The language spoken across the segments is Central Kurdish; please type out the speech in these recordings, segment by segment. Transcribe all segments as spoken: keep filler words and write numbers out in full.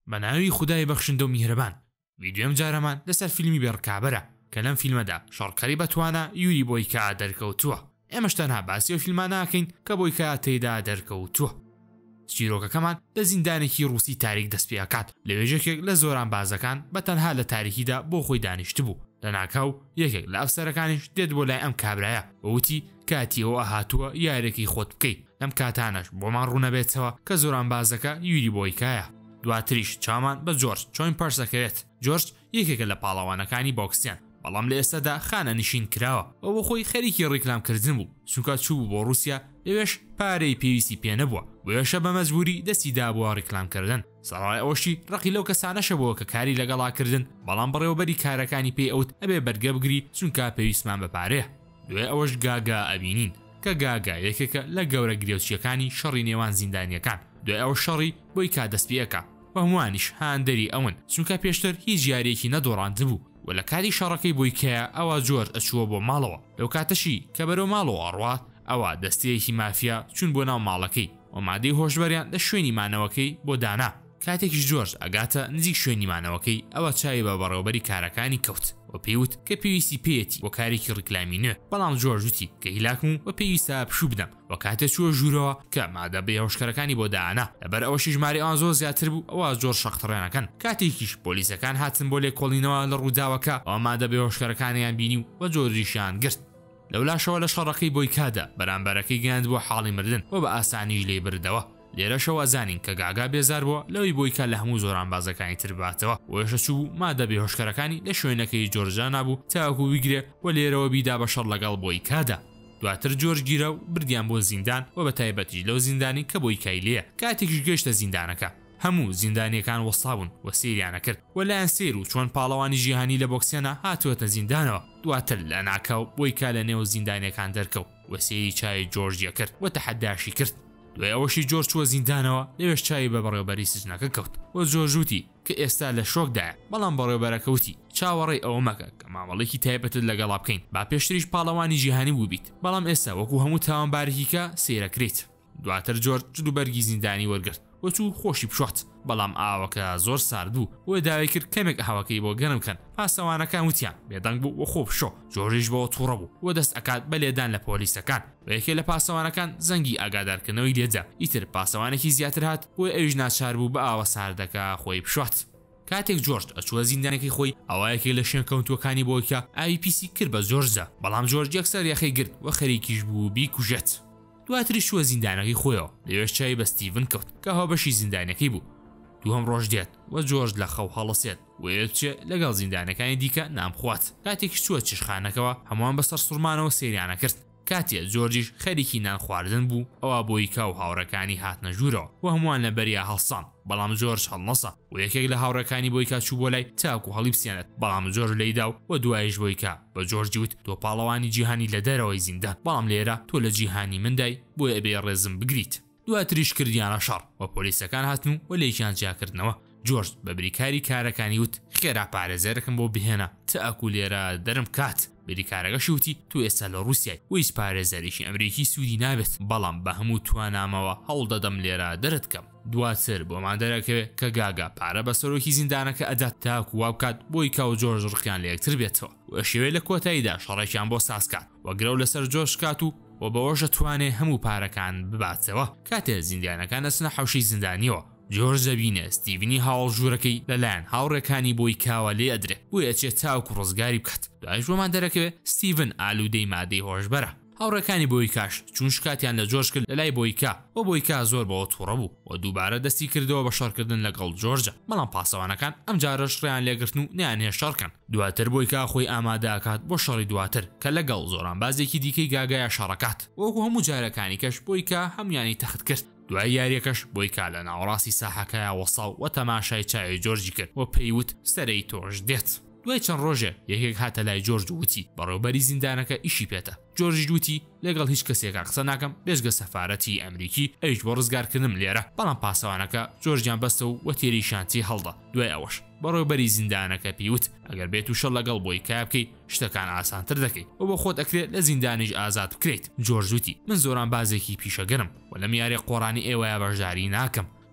بە ناوی خودای بەخشندە و میهرەبان. ڤیدیۆم جارەمان لەسەر فیلمی بێڕکابەرە کە لەم فیلمەدا شەڕکەری بەتوانە یوری بۆیکا دەرکەوتووە. ئێمەش تەنها باسی ئەو فیلمان ناکەین کە بۆیکا تێیدا دەرکەوتووە. چیرۆکەکەمان لە زیندانێکی ڕووسی تاریک دەست پێ ئەکات لە وێژێکێک لە زۆران بازەکان بە تەنها لە تاریکیدا بۆ خۆی دانیشت بوو. لە ناکاو یەکێک لە ئەفسەرەکانیش دێت بۆ لای ئەم کابرایە بەوتی کاتی ئەوە هاتووە یارێکی خۆت بکەیت لەم کاتانەش بۆمان ڕوونەبێتەوە کە زۆران بازەکە یوری بۆیکایە. دواتریش چامان بە جۆرج چۆین پەرسەکەوێت. جۆرج یەکێکە لە پاڵەوانەکانی بۆکسیان بەڵام لە ئێستادا خانە نشین کراوە ئەو بۆ خۆی خەریکی ڕیکلامکردن بوو چونکە چوو بۆ رووسیا لەوێش پارەی پێویستی پێ نەبووە بۆیەشە بە مەجبوری دەستیدا بووە ڕیکلامکردن. سەڕای ئەوەشی ڕقی لەو کەسانەشە بووە کە کاری لەگەڵاکردن بەڵام بەڕێوەبەری کارەکانی پێی ئەوت ئەبێ بەرگە بگری چونکە پێویستمان بە پارەیە. دوێ ئەوەش گاگا ئەبینین کە گاگا یەکێکە لە گەورە گرێوچیەکانی شەڕی نێوان زیندانیەکان. دوێ ئەوە شەڕی بۆی کا دەست پێەکە بە هەمووانیش هاندەری ئەون چونکە پێشتر هیچ یاریەکی نەدۆڕاند بوو و لە کاری شەڕەکەی بۆیکایە ئەوە جۆر ئەچووە بۆ ماڵەوە. لەو کاتەشی کە بەرەو ماڵەوە ئەڕوات ئەوە دەستەیەکی مافیا چون بۆ ناو ماڵەکەی و مادەی هۆشبەریان لە شوێنی مانەوەکەی بۆ دانا. کاتێکیش جۆرج ئەگاتە نزیک شوێنی مانەوەکەی ئەوە چاوی بە بەڕێوەبەری کارەکانی کەوت و پێیوت کە پێویستی پێیەتی بۆ کارێکی ڕیکلامی نوێ بەڵام جۆرج وتی کە هیلاکم و پێویستە پشوو بدەم و کاتێک چووە ژوورەوە کە مادە بە هێوشکەرەکانی بۆ دانا لەبەر ئەوەشی ژمارە ئەوان زۆر زیاتر بوو ئەوە زۆر شەختڕێنەکەن. کاتێکیش پۆلیسەکان هاتن بۆ لێکۆڵینەوە لە ڕووداوەکە ئەوە مادە بە هێوشکەرەکانیان بینی و بە جۆریشیان گرت. لەولاشەوە لە شەڕەکەی بۆیکادا بەرامبەرەکەی گەیاند بۆ حاڵی مردن و بە ئاسانیش لێ بردەوە. لێرەشەوە زانین کە گاگا بێزار بووە لەوەی بۆیکا لە هەموو زۆران بازەکانی تر باتەوە وێشە چوو مادە بێهۆشکەرەکانی لە شوێنەکەی جۆرجا نابوو تاکو بیگرێ و لێرەوە بیدا بە شەڕ لەگەڵ بۆیکادا. دواتر جۆرج گیرە و بردیان بۆ زیندان و بە تایبەتیش لەو زیندانی کە بۆیکای لێیە. کاتێکیش گەیشتە زیندانەکە هەموو زیندانیەکان وەسابوون و سێریانە کرد و لایەن سێر و چۆن پاڵەوانی ژیهانی لە بۆکسیانە هاتووەتە زیندانەوە. دواتر لە ناکاو بۆیکا لە نێو زیندانیەکان دەرکەوت و سێری چای جۆرجیە کرد و تەحەداشی کرد. دوای ئەوەشی جۆرج چووە زیندانەوە لەوێش چاوی بە بەڕێوەبەری سجنەکە کەوت و جۆرج وتی کە ئێستا لە شۆکدایە بەڵام بەڕێوەبەرەکەوتی چاوەڕێی ئەوە مەکە کە مامەڵێکی تایبەتت لەگەڵا بکەین با پێشتریش پاڵەوانی جیهانی بوو بیت بەڵام ئێستا وەکو هەموو تاوانبارێکیکە سێرەکرێت. دواتر جۆرج جلوبەرگی زیندانی وەرگرت و چوو خۆشی بشۆت بەڵام ئاوەکە زۆر سارد بوو و داوای کرد کەمێک ئاوەکەی بۆ گەرم بکەن. پاسەوانەکان وتیان بێدەنگ بوو و خۆ بشۆ. جۆرجیش بەوە تووڕە بوو و دەست ئەکات بە لێدان لە پۆلیسەکان و یەکێ لە پاسەوانەکان زەنگی ئاگادارکردنەوەی لێجا ئیتر پاسەوانێکی زیاتر هات و ئەویش ناچار بوو بە ئاوە ساردەکە خۆی بشۆت. کاتێک جۆرج ئەچووە زیندانێکی خۆی ئەوایەکێک لە شوێن کەوتوەکانی بۆیکا ئاوی پیسی کرد بە جۆرجە بەڵام جۆرج یەکسەر یەخەی گرت و خەریکیش بوو بیکوژێت. دواتری شووە زیندانەکەی خۆیەوە لەوێش چای بە ستیڤن کەوت کە هاوبەشی زیندانەکەی بوو. دووهەم ڕۆژ دێت و جۆرج لە خەو هەڵەسێت و بچێت لەگەڵ زیندانەکانی دیکە نامخوات. کاتێکی چووە چشخانەکەەوە هەمووان بەسەر سوورمانەوە سێریانە کرد. کاتێ جۆرجیش خەریکی نان خواردن بوو ئەوە بۆیکا و هاوڕەکانی هاتنە ژوورەوە و هەمووان لە بەریا هەڵسان بەڵام جۆرج هەڵنەسا و یەکێک لە هاوڕەکانی بۆیکا چوو بۆ لای تاکو هەڵی بسیێنێت بەڵام جۆرج لەیدا و دوایش بۆیکا بە جۆرجی وت تۆ پاڵەوانی جیهانی لە دەرەوەی زیندان بەڵام لێرە تۆ لە جیهانی مندای بۆیە ئەبێ ڕێزم بگریت. دواتریش کردیانە شەڕ و پۆلیسەکان هاتن و لێکیان جیاکردنەوە. جۆرج بە بریکاری کارەکانی وت خێرا پارێزەرەکەم بۆ بهێنە تاکو لێرە دەرم کات. بریکارەکەشی وتی تو ئێستا لە رووسیای و هیچ پارێزەریشی ئەمریکی سوودی نابێت بەڵام بە هەموو توانامەوە هەوڵ دەدەم لێرە دەرت کەم. دواتر بۆمان دەرەکەوێت کە گاگا پارە بە سەرۆکی زیندانەکە ئەدات تاکو وا بکات بۆیکا و جۆرج ڕقیان لە یەکتر بێتەوە و شێوەیە لە کۆتاییدا شەڕێکیان بۆ سازکات و گرەو لەسەر جۆرج کات و و بەوەشە توانێ هەموو پارەکان بباتەوە. کاتێ زیندانەکان دەچنە حەوشەی زیندانیەوە جۆرج دەبینە ستیڤنی هاوڵ ژوورەکەی لەلایەن هاوڕێکانی بۆیکاوە لێ ئەدرێ بۆیە ئەچێت تاوکو ڕزگاری بکات. دوایش بۆمان دەرەکەوێت ستیڤن ئالوودەی مادەی هۆشبەرە. هاوڕەکانی بۆیکاش چون شکاتیان لە جۆرج کرد لەلای بۆیکا و بۆیکا زۆر بەوە تووڕە بوو و دووبارە دەستی کردەوە بە شەڕکردن لەگەڵ جۆرجە بەڵام پاسەوانەکان ئەم جارە شڕیان لێگرتن و نیانهێ شەڕکەن. دواتر بۆیکا خۆی ئامادە ئەکات بۆ شەڕی دواتر کە لەگەڵ زۆران بازێکی دیکەی گاگایە شەڕەکات وەکو هەموو جارەکانی کەش بۆیکا هەمویانی تەخت کرد. دوای یاریەکەش بۆیکا لە ناوەڕاستی ساحەکەیە وەساو و تەماشای چاوی جۆرجی کرد و پێیوت سەرەی تۆش دێت. دوای چەند ڕۆژێ یەکێک هاتە لای جۆرج وتی بەڕێوەبەری زیندانەکە ئیشی پێتە. جۆرج وتی لەگەڵ هیچ کەسێکا قسە ناکەم بێژگە سەفارەتی ئەمریکی ئەویش بۆ ڕزگارکردنم لێرە بەڵام پاسەوانەکە جۆرجیان بەستە و وەتێری شانتی هەڵدا. دوای ئەوەش بەڕێوەبەری زیندانەکە پێیوت ئەگەر بێت و شەڕ لەگەڵ بۆیکا بکەی شتەکان ئاسانتر دەکەیت و بۆ خۆت ئەکرێت لە زیندانیش ئازاد بکرێت. جۆرج وتی من زۆران بازێکی پیشەگەرم و لەم یاری قۆڕانی ئێوەیە بەشداری ناکەم.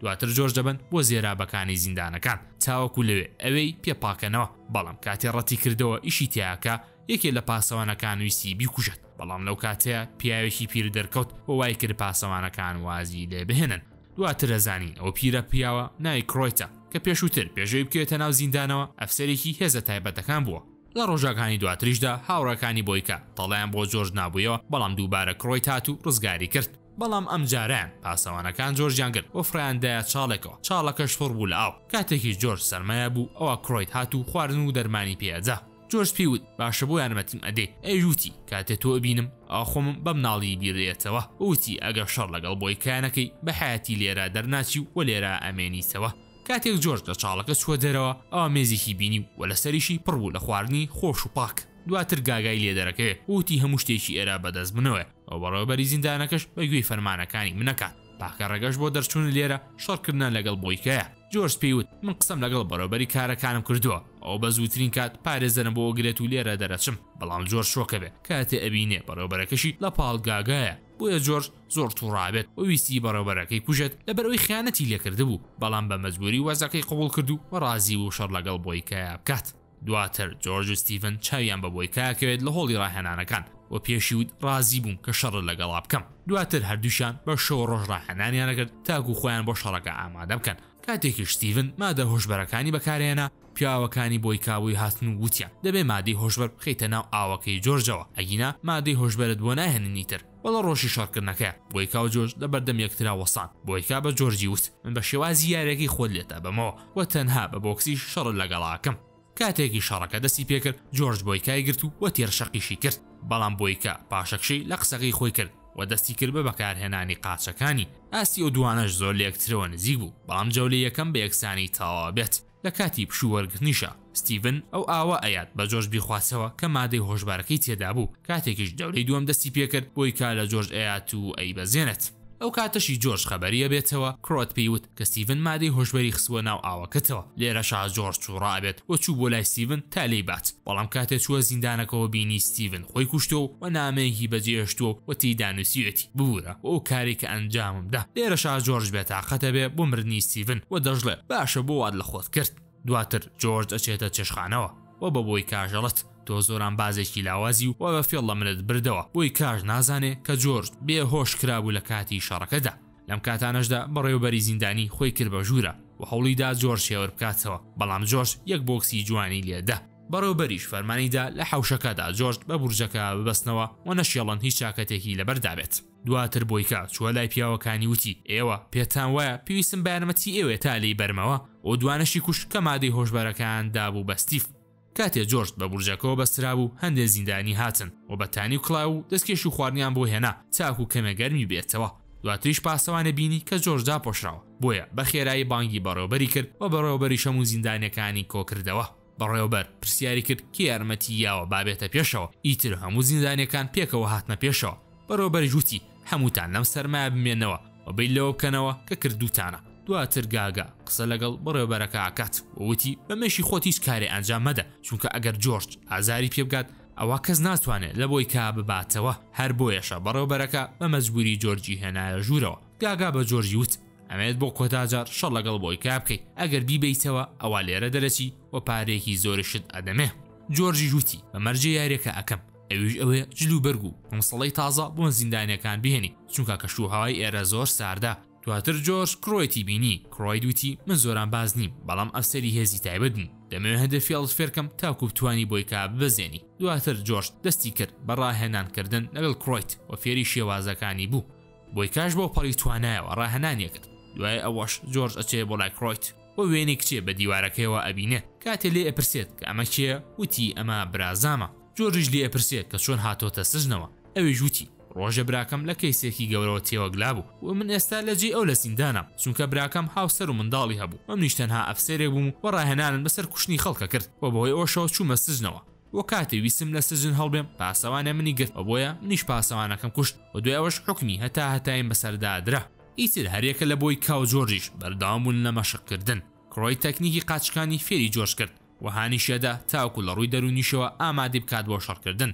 دواتر جۆرج دەبن بۆ زێرابەکانی زیندانەکان چاوەکو لەوێ ئەوەی پێپاکەنەوە بەڵام کاتێ ڕەتی کردەوە ئیشی تیاکە یەکێ لە پاسەوانەکان ویسی بیکوژێت بەڵام لەو کاتەیە پیاوێکی پیر دەرکەوت بۆ وای کرد پاسەوانەکان وازی لێ بهێنن دواتر ئەزانین ئەو پیرە پیاوە ناوی کرۆیتە کە پێشووتر پێشەوەی بکوێتە ناو زیندانەوە ئەفسەرێکی هێزە تایبەتەکان بووە لە ڕۆژەکانی دواتریشدا هاوڕەکانی بۆیکە دەڵیان بۆ جۆرج نابوویەوە بەڵام دووبارە کرۆیت هات و ڕزگاری کرد بەڵام ئەم جاریان پاسەوانەکان جۆرجیان کرد و فرایاندایە چاڵێکەوە چاڵەکەش پڕ بوو لە ئاو کاتێکی جۆرج سەرمایە بوو ئەوە کرۆیت هات و خواردن و دەرمانی پێدە جۆرج پێوت باشە بۆ یارمەتیم ئەدێ ئەیژوتی کاتێ تۆ بینم ئاخۆم بەم ناڵی بیڕێتەوە وتی ئەگەر شەڕ لەگەڵ بۆیکانەکەی بە حیاتی لێرە دەرناچی و لێرە ئەمێنیتەوە کاتێک جۆرج لە چاڵەکە چوە دەرەوە ئەوە مێزێکی بینی و وە لەسەریشی پڕ بوو لە خواردنی خۆش و پاک دواتر گاگای لێ دەرەکەوێ وتی هەموو شتێکی ئێرە بەدەست بنەوە ئەو بەڕێوەبەری زیندانەکەش بەگوێی فەرمانەکانی منەکات پاکە ڕێگەش بۆ دەرچوون لێرە شەڕکردن لەگەڵ بۆیکەیە جۆرج پێیوت من قسەم لەگەڵ بەڕێوەبەری کارەکانم کردووە ئەو بە زووترین کات پارێزەرم بۆ گرێت و لێرە دەرەچم بەڵام جۆرج شۆکە بێ کاتێ ئەبینێ بەڕێوەبەرەکەشی لە پاڵ گاگایە بۆیە جۆرج زۆر تووڕابێت و ویستی بەڕێوەبەرەکەی کوژێت لەبەرەوەی خیانەتی لێکرده بوو بەڵام بە مەجبوری وەزەکەی قبول کردو و ڕازی و شەڕ لەگەڵ بۆیکەیە بکات دواتر جۆرج و ستیڤن چاویان بە بۆیکایەکەوێت لە هۆڵی ڕاهێنانەکان و پێشیوت ڕازی بوون کە شەڕ لەگەڵا بکەم دواتر هەردووشان بە شەو ڕۆژ ڕاهێنانیانەکرد تاکو خۆیان بۆ شەڕەکە ئامادە بکەن کاتێکی ستیڤن مادە هۆشبەرەکانی بەکارهێنا پیاوەکانی بۆیکاوی هاتن و وتیان دەبێ مادەی هۆشبەر بخەیتە ناو ئاوەکەی جۆرجەوە ئەگینا مادەی هۆشبەرت بۆ ناهێننیتر وەڵە ڕۆژی شەڕکردنەکە بۆیکا و جۆرج لە بەردەم یەکترا وەسان بۆیکا بە جۆرجی وت من بە شێوازی یارێکی خۆت لێتە بەمەوە و تەنها بە بۆکسی شەڕ لەگەڵاکەم کاتێکی شەڕەکە دەستی پێکرد جۆرج بۆیکای گرت و وە تێرشەقیشی کرد بەڵام بۆیکا پاشەکشەی لە قسەکەی خۆی کرد و دەستی کرد بە بەکارهێنانی قاچەکانی ئاستی و دوانەش زۆر لە یەکترەوە نزیک بوو بەڵام جەولەی یەکەم بە یەکسانی تەواو بێت لە کاتی پشووەرگرتنیشە ستیڤن ئەو ئاوە ئەیات بە جۆرج بیخواسەوە کە مادەی هۆشبارەکەی تێدا بوو کاتێکیش جەولەی دووەم دەستی پێکرد بۆیکا لە جۆرج ئەیات و ئەی بەزێنێت ئەو کاتەشی جۆرج خەبەریە بێتەوە کرۆت پێیوت کە ستیڤن مادەی هۆشبەری خسووە ناو ئاوەکەتەوە لێرەشا جۆرج تووڕابێت و چوو بۆ لای ستیڤن تا لێی بات بەڵام کاتێک چووە زیندانەکەەوە بینی ستیڤن خۆی کوشتەوە و نامەیەکی بەجێهێشتووە و تێیدا نووسیوێتی ببوورە و ئەو کارێک کە ئەنجاممدا لێرەشا جۆرج بێتاقەتە بێ بۆ مردنی ستیڤن و دەژڵێ باشە بۆ واد لە خۆت کرد دواتر جۆرج ئەچێتە چێشخانەوە و بە بۆی کاژەڵەت تۆ زۆران بازێکی لاوازی و بە فێڵ لە منت بردەوە بۆی کاژ نازانێ کە جۆرج بێهۆش کرابوو لە کاتی شەڕەکەدا لەم کاتانەشدا بەڕێوەبەری زیندانی خۆی کرد بە ژوورە و هەوڵیدا جۆرج شێوەر بکاتەوە بەڵام جۆرج یەک بۆکسی جوانی لێدا بەڕێوەبەریش فەرمانیدا لە حەوشەکەدا جۆرج بە بورجەکە ببەستنەوە و نەشێڵن هیچ چاکەتێکی لەبەردابێت دواتر بۆیکا چووە لای پیاوەکانی وتی ئێوە پێتان وایە پێویستم بەیانمەتی ئێوێ تا لێی بەرمەوە و دوانەشی کوش کە مادەی هۆشبەرەکان دابوو بە ستیڤ کاتێ جۆرج بە بورجەکەەوە بەسترا بوو هەندێک زیندانی هاتن و بەتانی و کڵاو و دەستکێش و خواردنیان بۆ هێنا چاکو کەمە گەرمی بێتەوە دواتریش پاسەوانە بینی کە جۆرج داپۆشراوە بۆیە بە خێرایی بانگی بەڕێوەبەری کرد و بەڕێوەبەری شەموو زیندانیەکانی کۆکردەوە بەڕێوەبەر پرسیاری کرد کە یارمەتی یاوە بابێتە پێشەوە ئیتر هەموو زیندانیەکان پێکەوە هاتنە پێشەوە بەڕێوەبەری ژووتی هەمووتان لەم سەرمایە بمێنەوە و بەی لەوە بکەنەوە کە کردوتانە دواتر گاگا قسە لەگەڵ بەڕێوەبەرەکە ئاکات ووتی بە مێشی خۆت هیچ کارێ ئەنجام مەدە چونکە ئەگەر جۆرج ئازاری پێ بگات ئەوە کەس ناتوانێت لە بۆی کا بباتەوە هەر بۆیەشە بەڕێوەبەرەکە بە مەجبوری جۆرجی هێنایە ژوورەوە گاگا بە جۆرجی وت ئەمێت بۆ کۆتاجار شەڕ لەگەڵ بۆی کا بکەیت ئەگەر بیبیتەوە ئەوە لێرە دەرەچی و پارێکی زۆرشت ئەدەمێ جۆرجی ژووتی بە مەرجێ یاریەکە ئەەکەم ئەویش ئەوەیە جلو بەرگ و مەسەڵەی تازە بۆ زیندانیەکان بهێنی چونکە کەشوهاوای ئێرە زۆر ساردا دواتر جۆرج کرۆیتی بینی کرۆی دوتی من زۆران باز نیم بەڵام ئەفسەری هێزی تایبەت بووم دەمەوێت هەدەفی هەڵسفێرکەم تاکو بتوانی بۆیکا ببەزێنی دواتر جۆرج دەستی کرد بە ڕاهێنانکردن لەگەڵ کرۆیت و فێری شێوازەکانی بوو بۆیکاش بۆ پەڕی توانایەوە ڕاهێنانیە کرد دوای ئەوەش جۆرج ئەچێ بۆ لای کرۆیت و وێنێک کچێ بە دیوارەکەیەوە ئەبینێ کاتێ لێ ئەپرسێت کە ئەمە کێیە وتی ئەمە برازامە جۆرج لێ ئەپرسێت کە چۆن هاتۆتە سژنەوە ئەوێ ژووتی ڕۆژە براکەم لە کەیسێکی گەورەوە تێوەگلا بوو و من ئێستا لەجێ ئەو لە زیندانە چونکە براکەم هاوسەر و منداڵی هەبوو و منیش تەنها ئەفسەرێک بووم و ڕاهێنانن بەسەر کوشتنی خەڵکە کرد و بەهۆی ئەوەشەوە چوومە سژنەوە و کاتێ ویسم لە سژن هەڵبێم پاسەوانە منی گرت و بۆیە منیش پاسەوانەکەم کوشت و دوای ئەوەش حکمی هەتا هەتایم بەسەردادرا ئیتر هەرێکە لە بۆی کاو جۆرجیش بەردەوام بوون لە مەشقکردن کرۆی تەکنیکی قاچەکانی فێری جۆرج کرد و هانیشێدا تاوکو لە ڕووی دەرونیشەوە ئامادە بکات بۆ شەڕکردن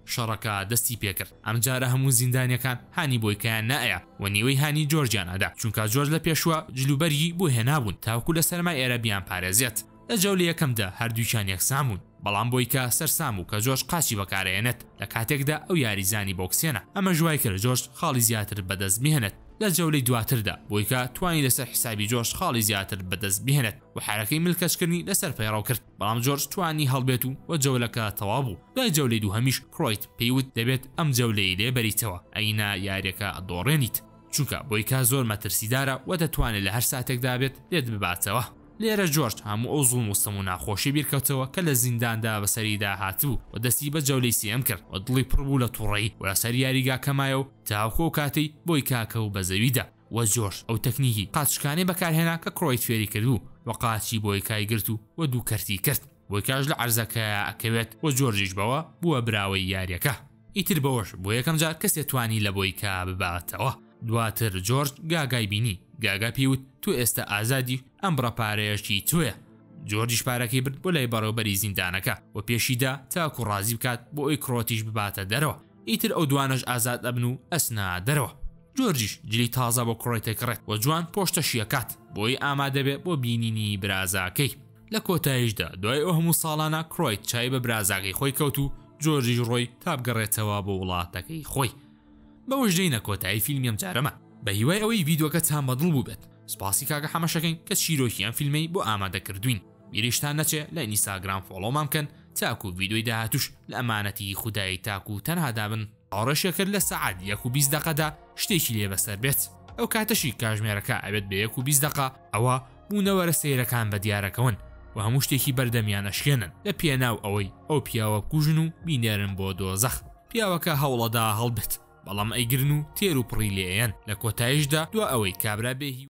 شەڕەکە دەستی پێکرد ئەمجارە هەموو زیندانیەکان هانی بۆیکایان نائە و نیوەی هانی جۆرجیانەدا چونکە جۆرج لە پێشوە جلوبەری بۆ هێنابوون تاوکو لە سەرمای ئێرە بیان پارێزێت لە جەولە یەکەمدا هەردووچان یەکسان بوون بەڵام بۆیکە سەرسام و کە جۆرج قاچی بەکارهێنێت لە کاتێکدا ئەو یاریزانی بۆکسێنە ئەمە ژوای کرد جۆرج خاڵی زیاتر بەدەست بهێنێت لە جەولەی دواتردا بۆیکە توانی لەسەر حسابی جۆرج خاڵی زیاتر بەدەست بهێنێت و حرەکەی ملکەشکردنی لەسەر پەیڕەو کرد بەڵام جۆرج توانی هەڵبێت و وە جەولەکە تەواو بوو دوای جەولەی دووهەمیش کڕۆیت پێیوت دەبێت ئەم جەولەی لێبەریتەوە ئەینا یاریەکە ئەدۆڕێنیت چونکە بۆیکە زۆر مەترسیدارە و دەتوانێت لە هەر ساتێکدا بێت لێت بباتەوە لێرە جۆرج هەموو ئەو زوڵم و ستەم و ناخۆشی بیرکەوتەوە کە لە زینداندا بەسەریدا هاتبوو و دەستی بە جەولەی سێم کرد و دڵی پڕبوو لە تووڕەیی و لەسەر یاریگا کەمایە و تاوکۆ کاتەی بۆی کاکە و بە زەویدا و جۆرج ئەو تەکنیکی قاچشکانەی بەکارهێنا کە کڕۆیت فێری کردبوو و قاچی بۆی کای گرت و وە دوو کەرتی کرد بۆی کاش لە عەرزەکە ئەکەوێت و جۆرجیش بەوە بووە براوەی یاریەکە ئیتر بەوەش بۆ یەکەم جار کەسێ توانی لە بۆی کا بباتەوە دواتر جۆرج گاگای بینی گاگا پێوت تو ئێستا ئازادی ئەم بڕەپارەیەشی توێ جۆرجیش پارەکەی برد بۆ لای بەڕێوەبەری زیندانەکە و پێشیدا تاکو ڕازی بکات بۆ ئەوی کڕۆتیش بباتە دەرەوە ئیتر ئەو دوانەش ئازاد ئەبن و ئەسنا دەرەوە جۆرجیش جلی تازە بۆ کڕۆی تێکڕێت و جوان پۆشتە شیەکات بۆی ئامادە بێ بۆ بینینی برازاکەی لە کۆتاییشدا دوای ئەو هەموو ساڵانە کڕۆیت چای بە برازاکەی خۆی کەوت و جۆرجیش ڕۆی تا بگەڕێتەوە بۆ وڵاتەکەی خۆی بەوەش دەینە کۆتایی فیلمی ئەم جارەمە بە هیوای ئەوەی ڤیدیۆکە چان بەدڵ بوو بێت سپاسی کاگە حەمەشەکەین کە چیرۆکی ئەم فیلمەی بۆ ئامادەکردوین بیریشتان نەچێ لە ئینستاگرام فۆڵۆمان بکەن تاکو ڤیدیۆی داهاتوش لە ئەمانەتی خودایی تاکو تەنها دابن ئاڕەشێکرد لە سەعات یەک و بیست دەقەدا شتێکی لێ بەسەر بێت ئەو کاتەشی کاژمێرەکە ئەبێت بە یەک و بیست دەقە ئەوە بوونەوەرە سەیرەکان بە دیارەکەون و هەموو شتێکی بەردەمیان ئەشکێنن لە پێناو ئەوەی ئەو پیاوە بکوژن و بینێرن بۆ دۆزەخ پیاوەکە هەوڵەدا هەڵبێت بەڵام ئەیگرن و تێر و پڕی لێیان لە کۆتاییشدا دو ئەوەی کابرا بێهی